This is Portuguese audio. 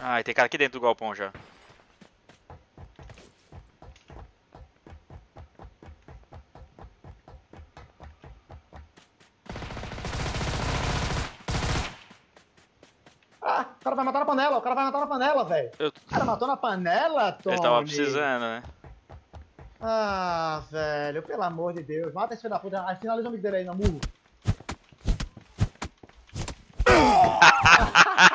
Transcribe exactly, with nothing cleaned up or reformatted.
Ai, tem cara aqui dentro do galpão já. Ah, o cara vai matar na panela, o cara vai matar na panela, velho. Eu... O cara matou na panela, Tony. Ele tava precisando, né? Ah, velho, pelo amor de Deus. Mata esse filho da puta. Aí finaliza o amigo dele aí, na murro.